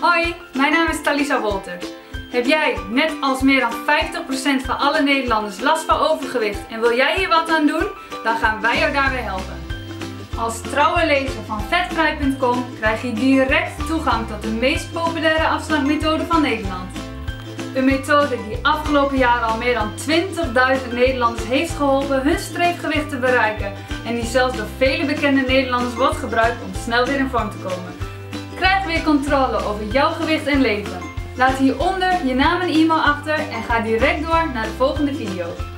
Hoi, mijn naam is Talisa Wolters. Heb jij, net als meer dan 50% van alle Nederlanders, last van overgewicht en wil jij hier wat aan doen? Dan gaan wij jou daarbij helpen. Als trouwe lezer van vetvrij.com krijg je direct toegang tot de meest populaire afslankmethode van Nederland. Een methode die afgelopen jaren al meer dan 20.000 Nederlanders heeft geholpen hun streefgewicht te bereiken en die zelfs door vele bekende Nederlanders wordt gebruikt om snel weer in vorm te komen. Krijg weer controle over jouw gewicht en leven. Laat hieronder je naam en e-mail achter en ga direct door naar de volgende video.